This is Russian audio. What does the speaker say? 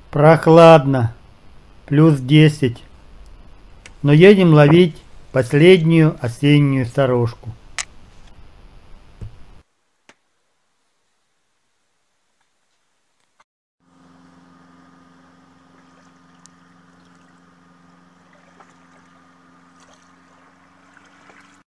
Прохладно. +10. Но едем ловить последнюю осеннюю сорожку.